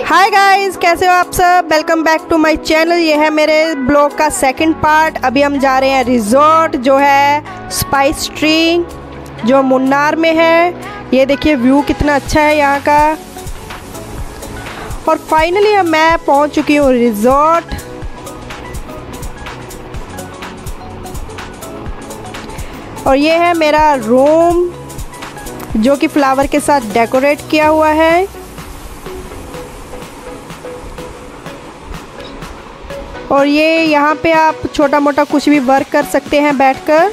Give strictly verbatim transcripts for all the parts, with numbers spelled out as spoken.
Hi guys, कैसे हो आप सब। Welcome back to my channel. ये है मेरे ब्लॉग का सेकंड पार्ट। अभी हम जा रहे हैं रिजॉर्ट जो है स्पाइस ट्री, जो मुन्नार में है। ये देखिए व्यू कितना अच्छा है यहाँ का। और फाइनली मैं पहुँच चुकी हूँ रिजॉर्ट। और ये है मेरा रूम जो कि फ्लावर के साथ डेकोरेट किया हुआ है। और ये यहाँ पे आप छोटा मोटा कुछ भी वर्क कर सकते हैं बैठकर।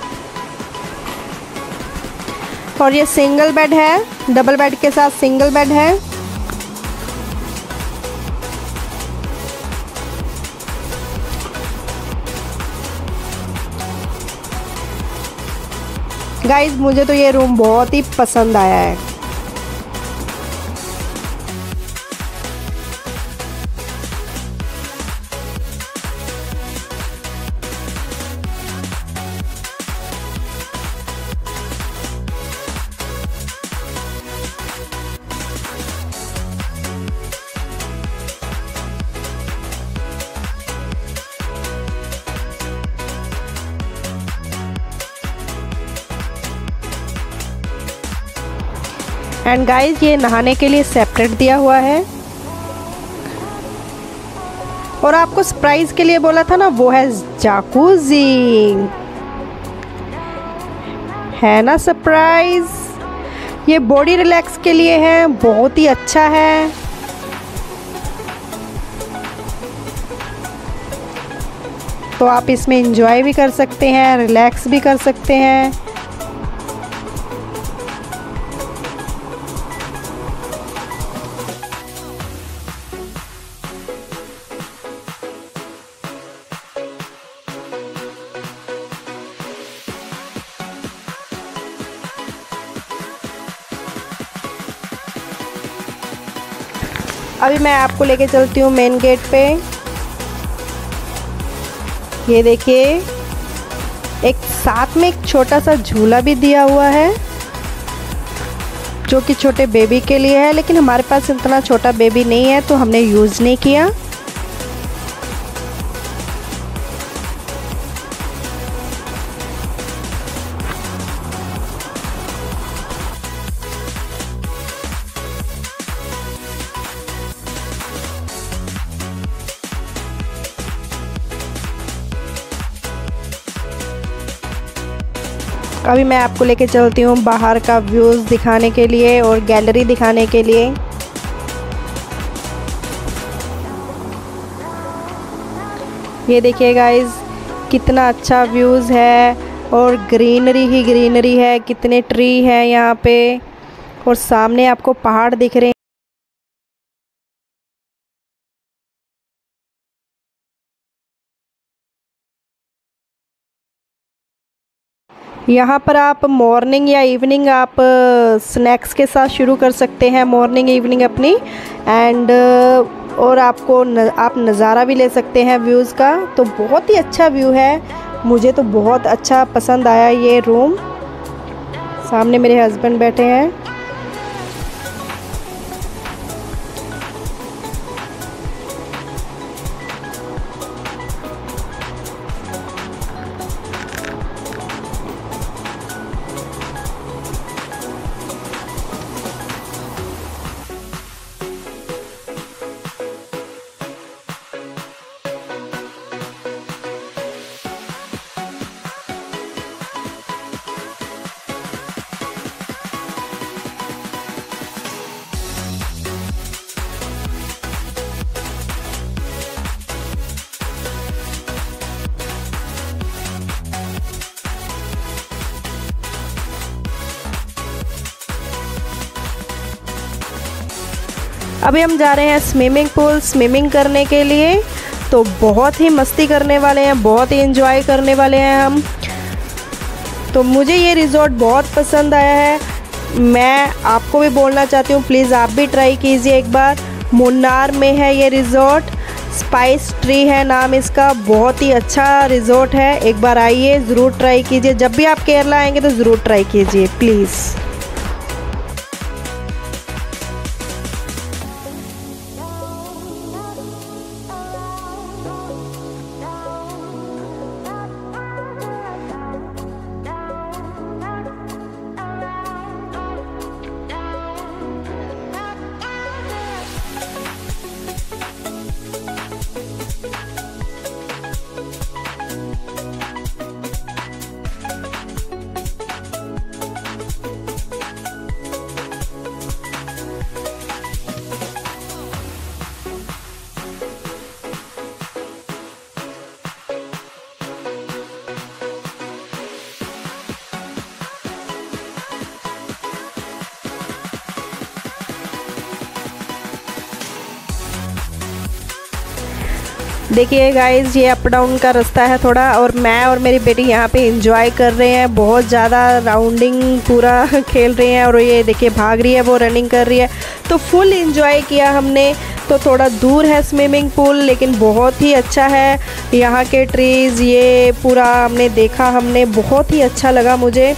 और ये सिंगल बेड है, डबल बेड के साथ सिंगल बेड है। गाइस, मुझे तो ये रूम बहुत ही पसंद आया है। एंड गाइस, ये नहाने के लिए सेपरेट दिया हुआ है। और आपको सरप्राइज के लिए बोला था ना, वो है जाकूजी। है ना सरप्राइज। ये बॉडी रिलैक्स के लिए है, बहुत ही अच्छा है। तो आप इसमें एंजॉय भी कर सकते हैं, रिलैक्स भी कर सकते हैं। अभी मैं आपको लेके चलती हूँ मेन गेट पे। ये देखिए, एक साथ में एक छोटा सा झूला भी दिया हुआ है जो कि छोटे बेबी के लिए है, लेकिन हमारे पास इतना छोटा बेबी नहीं है तो हमने यूज़ नहीं किया। अभी मैं आपको लेके चलती हूँ बाहर का व्यूज़ दिखाने के लिए और गैलरी दिखाने के लिए। ये देखिए गाइस, कितना अच्छा व्यूज़ है और ग्रीनरी ही ग्रीनरी है। कितने ट्री है यहाँ पे और सामने आपको पहाड़ दिख रहे हैं। यहाँ पर आप मॉर्निंग या इवनिंग आप स्नैक्स के साथ शुरू कर सकते हैं, मॉर्निंग इवनिंग अपनी। एंड और आपको न, आप नज़ारा भी ले सकते हैं व्यूज़ का। तो बहुत ही अच्छा व्यू है, मुझे तो बहुत अच्छा पसंद आया ये रूम। सामने मेरे हस्बैंड बैठे हैं। अभी हम जा रहे हैं स्विमिंग पूल स्विमिंग करने के लिए। तो बहुत ही मस्ती करने वाले हैं, बहुत ही एंजॉय करने वाले हैं हम। तो मुझे ये रिज़ॉर्ट बहुत पसंद आया है। मैं आपको भी बोलना चाहती हूँ, प्लीज़ आप भी ट्राई कीजिए एक बार। मुन्नार में है ये रिज़ॉर्ट, स्पाइस ट्री है नाम इसका। बहुत ही अच्छा रिज़ॉर्ट है, एक बार आइए, ज़रूर ट्राई कीजिए। जब भी आप केरला आएंगे तो ज़रूर ट्राई कीजिए प्लीज़। देखिए गाइस, ये अप डाउन का रास्ता है थोड़ा, और मैं और मेरी बेटी यहाँ पे एंजॉय कर रहे हैं, बहुत ज़्यादा राउंडिंग पूरा खेल रहे हैं। और ये देखिए भाग रही है, वो रनिंग कर रही है, तो फुल एंजॉय किया हमने। तो थोड़ा दूर है स्विमिंग पूल, लेकिन बहुत ही अच्छा है। यहाँ के ट्रीज़ ये पूरा हमने देखा, हमने बहुत ही अच्छा लगा मुझे।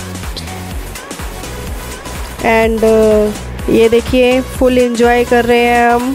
एंड ये देखिए फुल एंजॉय कर रहे हैं हम।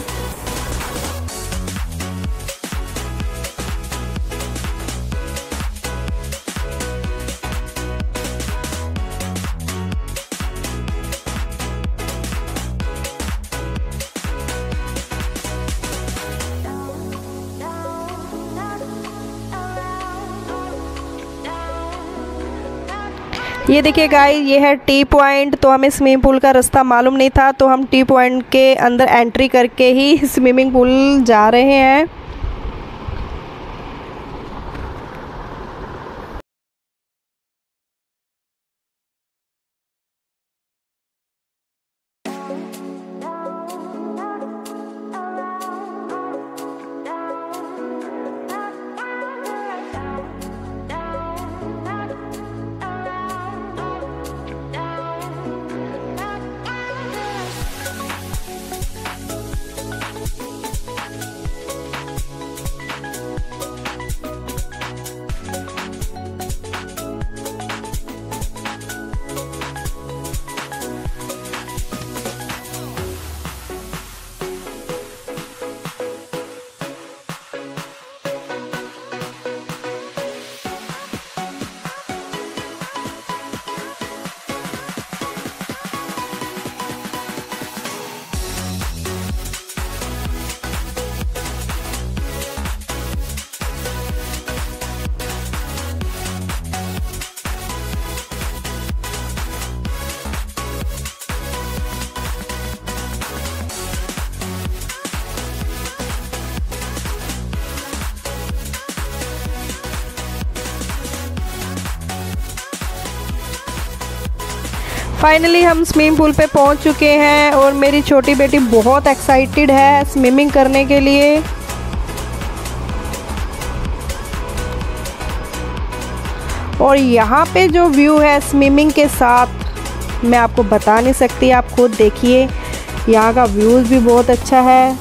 ये देखिए गाइस, ये है टी पॉइंट। तो हमें स्विमिंग पूल का रास्ता मालूम नहीं था, तो हम टी पॉइंट के अंदर एंट्री करके ही स्विमिंग पूल जा रहे हैं। फाइनली हम स्विमिंग पूल पे पहुंच चुके हैं, और मेरी छोटी बेटी बहुत एक्साइटेड है स्विमिंग करने के लिए। और यहाँ पे जो व्यू है स्विमिंग के साथ, मैं आपको बता नहीं सकती, आप खुद देखिए। यहाँ का व्यूज़ भी बहुत अच्छा है।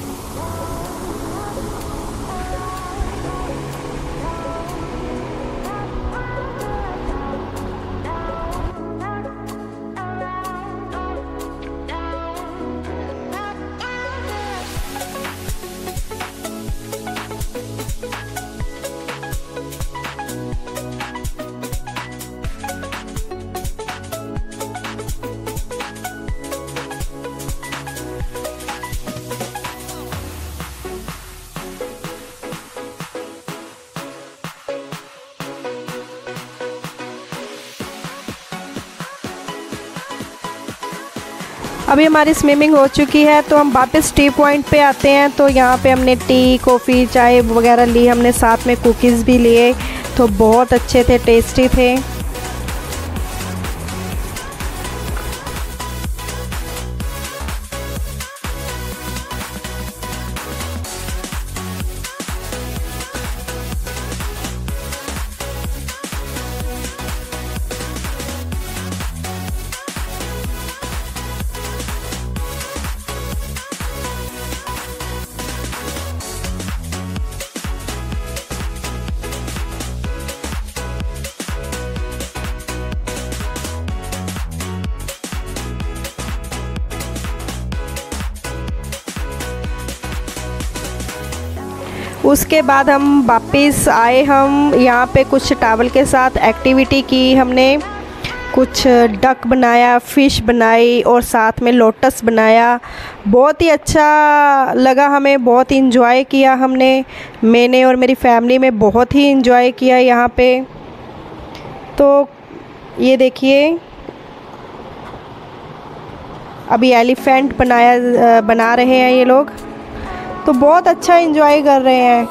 अभी हमारी स्विमिंग हो चुकी है, तो हम वापस टी पॉइंट पे आते हैं। तो यहाँ पे हमने टी, कॉफ़ी, चाय वगैरह ली, हमने साथ में कुकीज़ भी लिए, तो बहुत अच्छे थे, टेस्टी थे। उसके बाद हम वापस आए। हम यहाँ पे कुछ टावल के साथ एक्टिविटी की हमने, कुछ डक बनाया, फ़िश बनाई, और साथ में लोटस बनाया। बहुत ही अच्छा लगा हमें, बहुत ही इंजॉय किया हमने। मैंने और मेरी फैमिली में बहुत ही इंजॉय किया यहाँ पे। तो ये देखिए, अभी एलिफेंट बनाया बना रहे हैं ये लोग, तो बहुत अच्छा एंजॉय कर रहे हैं।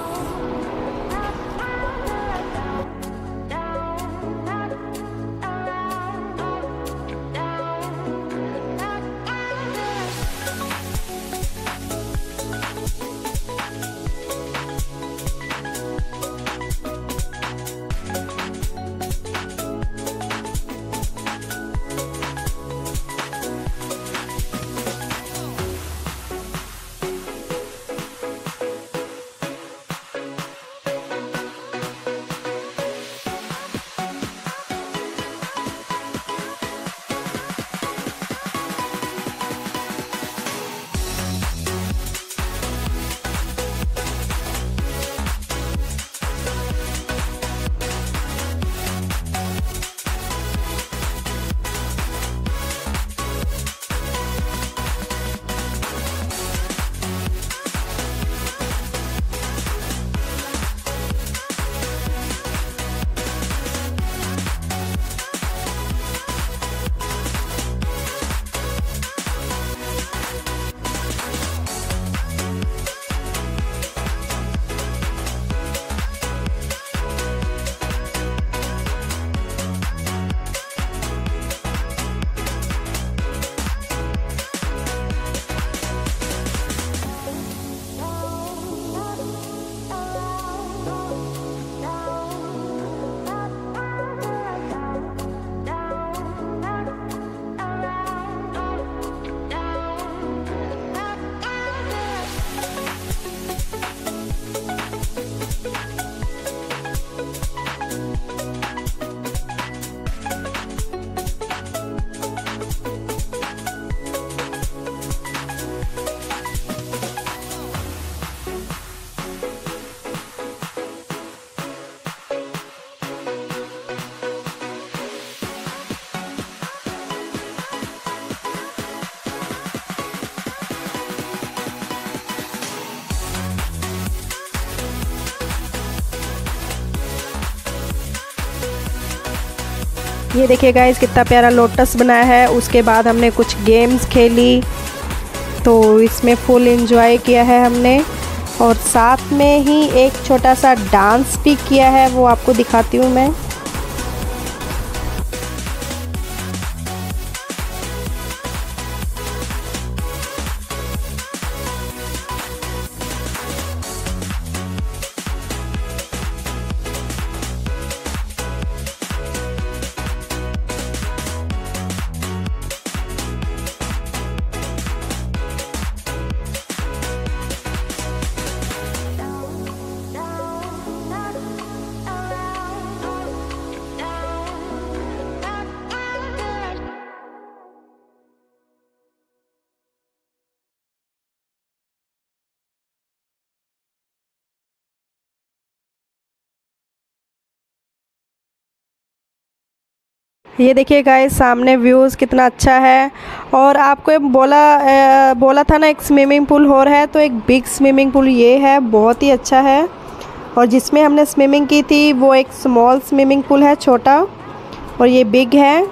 ये देखिए गाइस कितना प्यारा लोटस बनाया है। उसके बाद हमने कुछ गेम्स खेली, तो इसमें फुल एंजॉय किया है हमने। और साथ में ही एक छोटा सा डांस भी किया है, वो आपको दिखाती हूँ मैं। ये देखिए गाइस सामने व्यूज़ कितना अच्छा है। और आपको बोला आ, बोला था ना एक स्विमिंग पूल और है, तो एक बिग स्विमिंग पूल ये है, बहुत ही अच्छा है। और जिसमें हमने स्विमिंग की थी वो एक स्मॉल स्विमिंग पूल है, छोटा, और ये बिग है।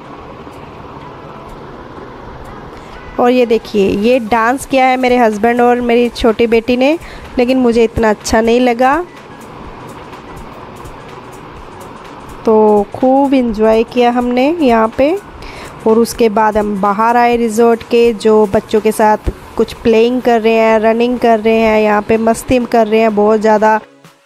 और ये देखिए ये डांस किया है मेरे हस्बैंड और मेरी छोटी बेटी ने, लेकिन मुझे इतना अच्छा नहीं लगा। तो खूब इंजॉय किया हमने यहाँ पे। और उसके बाद हम बाहर आए रिज़ॉर्ट के, जो बच्चों के साथ कुछ प्लेइंग कर रहे हैं, रनिंग कर रहे हैं, यहाँ पे मस्ती कर रहे हैं बहुत ज़्यादा।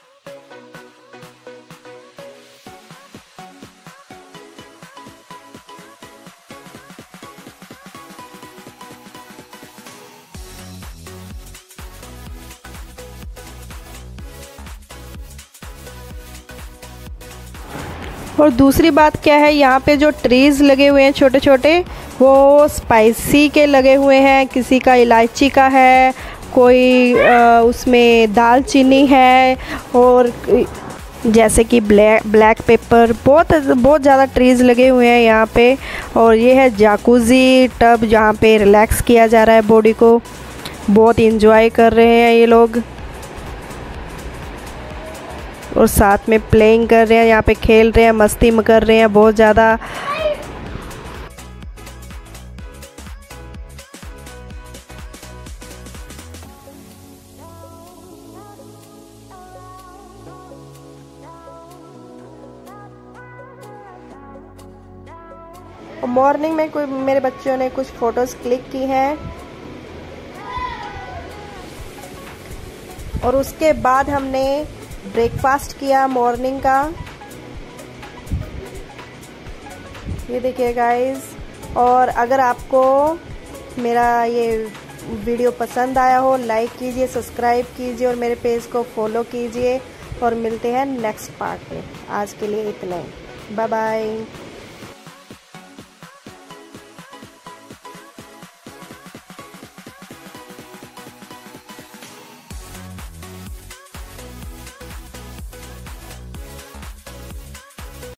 और दूसरी बात क्या है, यहाँ पे जो ट्रीज़ लगे हुए हैं छोटे छोटे, वो स्पाइसी के लगे हुए हैं। किसी का इलायची का है, कोई आ, उसमें दालचीनी है, और जैसे कि ब्लैक ब्लैक पेपर, बहुत बहुत ज़्यादा ट्रीज़ लगे हुए हैं यहाँ पे। और ये है जाकुज़ी टब, जहाँ पे रिलैक्स किया जा रहा है बॉडी को। बहुत इंजॉय कर रहे हैं ये लोग, और साथ में प्लेइंग कर रहे हैं, यहाँ पे खेल रहे हैं, मस्ती में कर रहे हैं बहुत ज़्यादा। मॉर्निंग में कोई मेरे बच्चों ने कुछ फ़ोटोज़ क्लिक की हैं। और उसके बाद हमने ब्रेकफास्ट किया मॉर्निंग का। ये देखिए गाइस। और अगर आपको मेरा ये वीडियो पसंद आया हो, लाइक कीजिए, सब्सक्राइब कीजिए और मेरे पेज को फॉलो कीजिए। और मिलते हैं नेक्स्ट पार्ट में। आज के लिए इतना ही, बाय बाय।